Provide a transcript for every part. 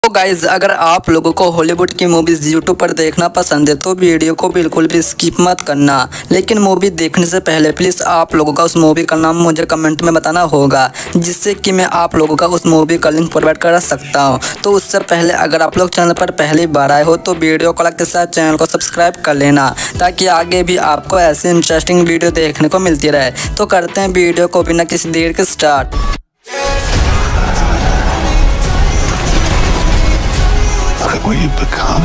तो गाइज अगर आप लोगों को हॉलीवुड की मूवीज यूट्यूब पर देखना पसंद है तो वीडियो को बिल्कुल भी स्किप मत करना। लेकिन मूवी देखने से पहले प्लीज़ आप लोगों का उस मूवी का नाम मुझे कमेंट में बताना होगा, जिससे कि मैं आप लोगों का उस मूवी का लिंक प्रोवाइड कर सकता हूं। तो उससे पहले अगर आप लोग चैनल पर पहली बार आए हो तो वीडियो को लाइक के साथ चैनल को सब्सक्राइब कर लेना, ताकि आगे भी आपको ऐसे इंटरेस्टिंग वीडियो देखने को मिलती रहे। तो करते हैं वीडियो को बिना किसी देर के start. What you've become.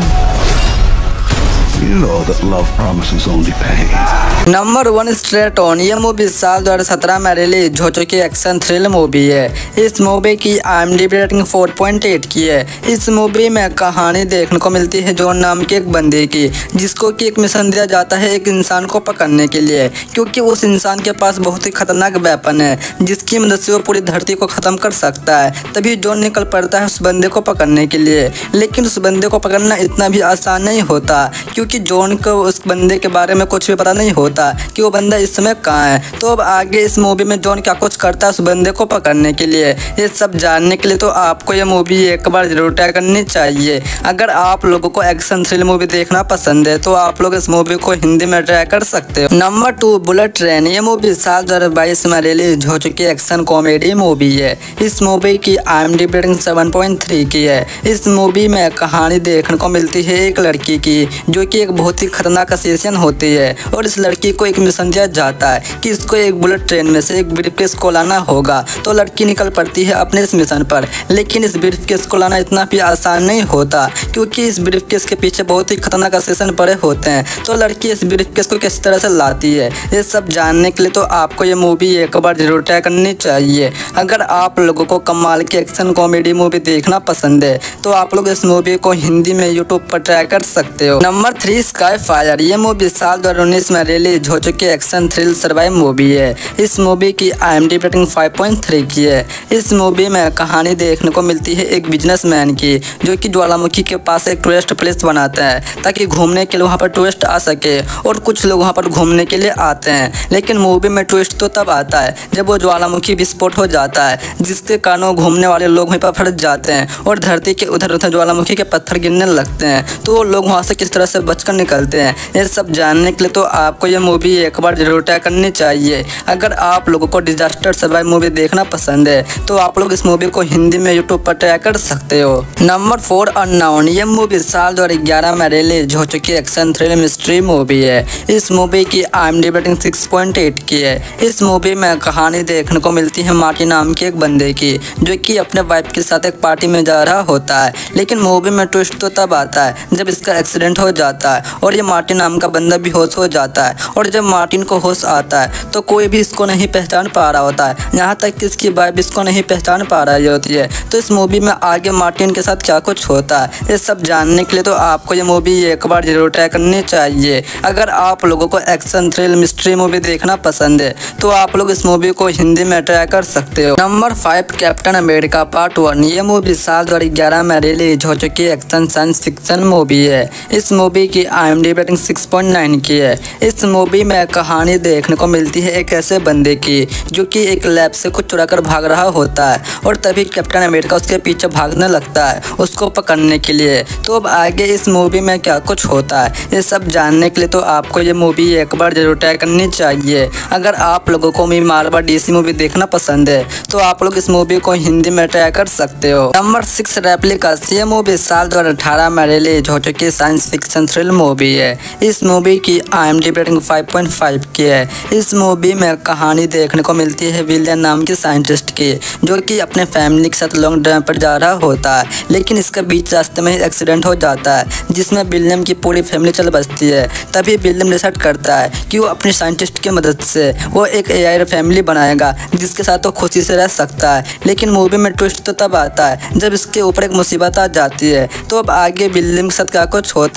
You know that love promises only pain. Number 1 straight on. ये मूवी साल 2017 में रिलीज हो चुकी एक्शन थ्रिल मूवी है। इस मूवी की IMDb रेटिंग 4.8 की है। इस मूवी में कहानी देखने को मिलती है जॉन नाम के एक बंदे की, जिसको कि एक मिशन दिया जाता है एक इंसान को पकड़ने के लिए, क्योंकि उस इंसान के पास बहुत ही खतरनाक वेपन है जिसकी मदद से वो पूरी धरती को ख़त्म कर सकता है। तभी जॉन निकल पड़ता है उस बंदे को पकड़ने के लिए। लेकिन उस बंदे को पकड़ना इतना भी आसान नहीं होता, क्योंकि जॉन को उस बंदे के बारे में कुछ भी पता नहीं होता कि वो बंदा इस समय कहाँ है। तो अब आगे इस मूवी में जॉन क्या कुछ करता है उस बंदे को पकड़ने के लिए, ये सब जानने के लिए तो आपको ये मूवी एक बार जरूर ट्राई करनी चाहिए। अगर आप लोगों को एक्शन थ्रिल मूवी देखना पसंद है तो आप लोग इस मूवी को हिंदी में ट्राई कर सकते हो। Number 2 bullet train. ये मूवी साल 2022 में रिलीज हो चुकी एक्शन कॉमेडी मूवी है। इस मूवी की IMDb रेटिंग 7.3 की है। इस मूवी में कहानी देखने को मिलती है एक लड़की की, जो कि एक बहुत ही खतरनाक असेसिन होती है, और इस लड़की को एक मिशन दिया जाता है कि इसको एक बुलेट ट्रेन में से एक ब्रीफकेस को लाना होगा। तो लड़की निकल पड़ती है अपने इस मिशन पर। लेकिन इस ब्रीफकेस को लाना इतना भी आसान नहीं होता, क्योंकि इस ब्रीफकेस के पीछे बहुत ही खतरनाक असेसिन पड़े होते हैं। तो लड़की इस ब्रीफकेस को किस तरह से लाती है, ये सब जानने के लिए तो आपको ये मूवी एक बार जरूर ट्राई करनी चाहिए। अगर आप लोगों को कमाल की एक्शन कॉमेडी मूवी देखना पसंद है तो आप लोग इस मूवी को हिंदी में यूट्यूब पर ट्राई कर सकते हो। Number 3 sky fire. ये मूवी साल 2019 में रिलीज हो चुकी एक्शन थ्रिल सर्वाइव मूवी है। इस मूवी की IMDb रेटिंग 5.3 की है। इस मूवी में कहानी देखने को मिलती है एक बिजनेसमैन की, जो कि ज्वालामुखी के पास एक टूरिस्ट प्लेस बनाता है ताकि घूमने के लिए वहाँ पर टूरिस्ट आ सके, और कुछ लोग वहाँ पर घूमने के लिए आते हैं। लेकिन मूवी में ट्विस्ट तो तब आता है जब वो ज्वालामुखी विस्फोट हो जाता है, जिसके कारण वो घूमने वाले लोग वहीं पर फंस जाते हैं और धरती के उधर उधर ज्वालामुखी के पत्थर गिरने लगते हैं। तो वो लोग वहाँ से किस तरह से बचकर निकलते हैं, ये सब जानने के लिए तो आपको ये मूवी एक बार जरूर ट्राई करनी चाहिए। अगर आप लोगों को डिजास्टर सर्वाइव मूवी देखना पसंद है तो आप लोग इस मूवी को हिंदी में यूट्यूब पर ट्राई कर सकते हो। Number 4 unknown. ये मूवी साल 2011 में रिलीज हो चुकी एक्शन थ्रिल मिस्ट्री मूवी है। इस मूवी की IMDb रेटिंग 6.8 की है। इस मूवी में कहानी देखने को मिलती है मार्टी नाम के एक बंदे की, जो कि अपने वाइफ के साथ एक पार्टी में जा रहा होता है। लेकिन मूवी में ट्विस्ट तो तब आता है जब इसका एक्सीडेंट हो जाता है और ये मार्टिन नाम का बंदा भी होश हो जाता है। और जब मार्टिन को होश आता है तो कोई भी इसको नहीं पहचान पा रहा होता है, यहाँ तक कि इसकी वाइफ इसको नहीं पहचान पा रही होती है। तो इस मूवी में आगे मार्टिन के साथ क्या कुछ होता है, ये सब जानने के लिए तो आपको ये मूवी एक बार जरूर ट्राई करनी चाहिए। अगर आप लोगों को एक्शन थ्रिल मिस्ट्री मूवी देखना पसंद है तो आप लोग इस मूवी को हिंदी में ट्राई कर सकते हो। Number 5 captain America part 1। ये मूवी साल 2011 में रिलीज हो चुकी एक्शन साइंस फिक्शन मूवी है। इस मूवी की IMDb रेटिंग 6.9 की है। इस मूवी में कहानी देखने को मिलती है एक ऐसे बंदे की, जो कि एक लैब से कुछ चुरा कर भाग रहा होता है, और तभी कैप्टन अमेरिका उसके पीछे भागने लगता है उसको पकड़ने के लिए। तो अब आगे इस मूवी में क्या कुछ होता है, ये सब जानने के लिए तो आपको ये मूवी एक बार जरूर ट्राई करनी चाहिए। अगर आप लोगों को मार्वल DC मूवी देखना पसंद है तो आप लोग इस मूवी को हिंदी में ट्राई कर सकते हो। Number 6 replicas. ये मूवी साल 2018 में रिलीज हो चुकी साइंस फिक्शन थ्रिल मूवी है। इस मूवी की IMDb रेटिंग 5.5 की है। इस मूवी में कहानी देखने को मिलती है विलियम नाम के साइंटिस्ट की, जो कि अपने फैमिली के साथ लॉन्ग ड्राइव पर जा रहा होता है। लेकिन इसका बीच रास्ते में एक्सीडेंट हो जाता है, जिसमें विलियम की पूरी फैमिली चल बसती है। तभी विलियम डिसाइड करता है कि वो अपने साइंटिस्ट की मदद से वो एक AI फैमिली बनाएगा, जिसके साथ वो खुशी से रह सकता है। लेकिन मूवी में ट्विस्ट तो तब आता है जब इसके ऊपर एक मुसीबत आ जाती है। तो अब आगे विलियम के साथ क्या कुछ होता है, ये सब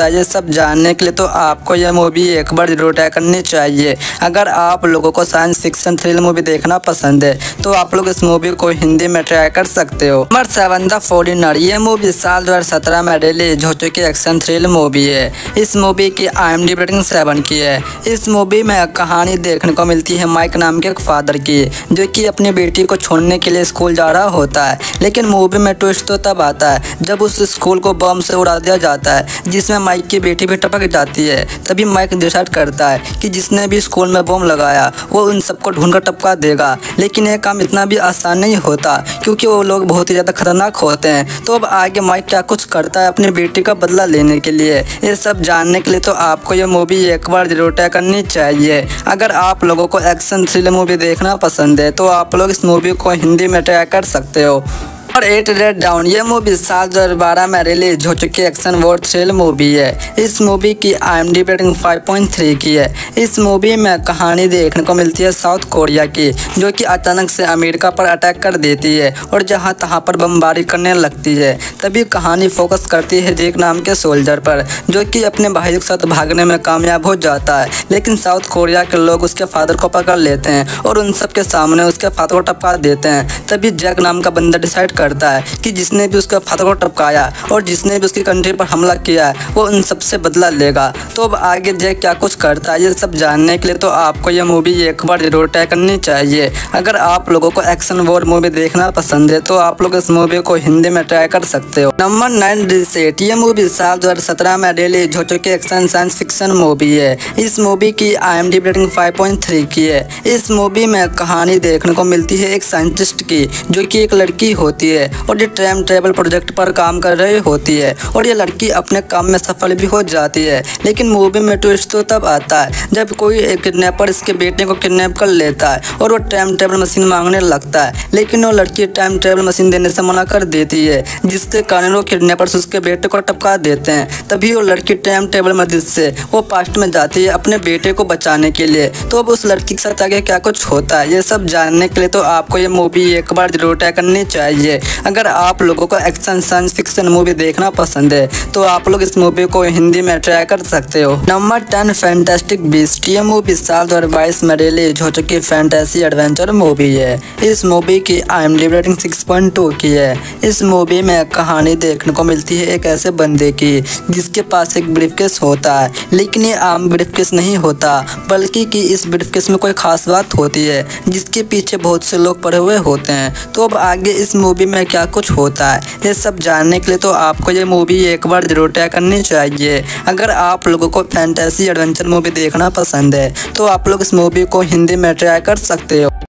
सब जानने के लिए तो आपको यह मूवी एक बार जरूर ट्राई करनी चाहिए। अगर आप लोगों को साइंस फिक्शन थ्रिल मूवी देखना पसंद है तो आप लोग इस मूवी को हिंदी में ट्राई कर सकते हो। Number 7 the foreigner. ये मूवी साल 2017 में रिलीज हो चुकी एक्शन थ्रिल मूवी है। इस मूवी की IMDb रेटिंग 7 की है। इस मूवी में कहानी देखने को मिलती है माइक नाम के एक फादर की, जो कि अपनी बेटी को छोड़ने के लिए स्कूल जा रहा होता है। लेकिन मूवी में ट्विस्ट तो तब आता है जब उस स्कूल को बम से उड़ा दिया जाता है, जिसमें माइक की बेटी भी टपक जाती है। तभी माइक डिसाइड करता है कि जिसने भी स्कूल में बम लगाया वो उन सबको ढूंढकर टपका देगा। लेकिन यह काम इतना भी आसान नहीं होता, क्योंकि वो लोग बहुत ही ज़्यादा खतरनाक होते हैं। तो अब आगे माइक क्या कुछ करता है अपनी बेटी का बदला लेने के लिए, ये सब जानने के लिए तो आपको ये मूवी एक बार जरूर ट्राई करनी चाहिए। अगर आप लोगों को एक्शन थ्रिलर मूवी देखना पसंद है तो आप लोग इस मूवी को हिंदी में ट्राई कर सकते हो। और 8 रेड डाउन। ये मूवी साल 2012 में रिलीज हो चुकी एक्शन वॉर थ्रिल मूवी है। इस मूवी की IMDb रेटिंग 5.3 की है। इस मूवी में कहानी देखने को मिलती है साउथ कोरिया की, जो कि अचानक से अमेरिका पर अटैक कर देती है और जहां तहां पर बमबारी करने लगती है। तभी कहानी फोकस करती है जेक नाम के सोल्जर पर, जो कि अपने भाई के साथ भागने में कामयाब हो जाता है। लेकिन साउथ कोरिया के लोग उसके फादर को पकड़ लेते हैं और उन सबके सामने उसके फादर को टपका देते हैं। तभी जैक नाम का बंदा डिसाइड करता है कि जिसने भी उसका फादर को टपकाया और जिसने भी उसकी कंट्री पर हमला किया है वो उन सबसे बदला लेगा। तो अब आगे जैक क्या कुछ करता है ये सब जानने के लिए तो आपको ये मूवी एक बार जरूर ट्राई करनी चाहिए। अगर आप लोगों को एक्शन वॉर मूवी देखना पसंद है तो आप लोग इस मूवी को हिंदी में ट्राई कर सकते हो। Number 9 reset. ये मूवी साल 2017 में रिलीज हो चुकी एक्शन साइंस फिक्शन मूवी है। इस मूवी की IMDb रेटिंग 5.3 की है। इस मूवी में कहानी देखने को मिलती है एक साइंटिस्ट की, जो कि एक लड़की होती है और ये टाइम ट्रेवल प्रोजेक्ट पर काम कर रही होती है और ये लड़की अपने काम में सफल भी हो जाती है। लेकिन मूवी में ट्विस्ट तो तब आता है जब कोई एक किडनैपर इसके बेटे को किडनैप कर लेता है और वो टाइम ट्रेवल मशीन मांगने लगता है। लेकिन वो लड़की टाइम ट्रेवल मशीन देने से मना कर देती है, जिसके कारण वो किडनैपर्स उसके बेटे को टपका देते हैं। तभी वो लड़की टाइम ट्रेवल मदद से वो पास्ट में जाती है अपने बेटे को बचाने के लिए। तो अब उस लड़की के साथ आगे क्या कुछ होता है ये सब जानने के लिए तो आपको ये मूवी एक बार जरूर ट्राई करनी चाहिए। अगर आप लोगों को एक्शन साइंस फिक्शन मूवी देखना पसंद है तो आप लोग इस मूवी को हिंदी में ट्राई कर सकते हो। Number 10 fantastic beast. ये मूवी साल 2022 में रिलीज हो चुकी फैंटेसी एडवेंचर मूवी है। इस मूवी की IMDb रेटिंग 6.2 की है। इस मूवी में कहानी देखने को मिलती है एक ऐसे बंदे की जिसके पास एक ब्रीफकेस होता है, लेकिन ये आम ब्रीफकेस नहीं होता, बल्कि कि इस ब्रीफकेस में कोई खास बात होती है जिसके पीछे बहुत से लोग पड़े हुए होते हैं। तो अब आगे इस मूवी में क्या कुछ होता है ये सब जानने के लिए तो आपको ये मूवी एक बार जरूर ट्राई करनी चाहिए। अगर आप लोगों को फैंटेसी एडवेंचर मूवी देखना पसंद है तो आप लोग इस मूवी को हिंदी में ट्राई कर सकते हो।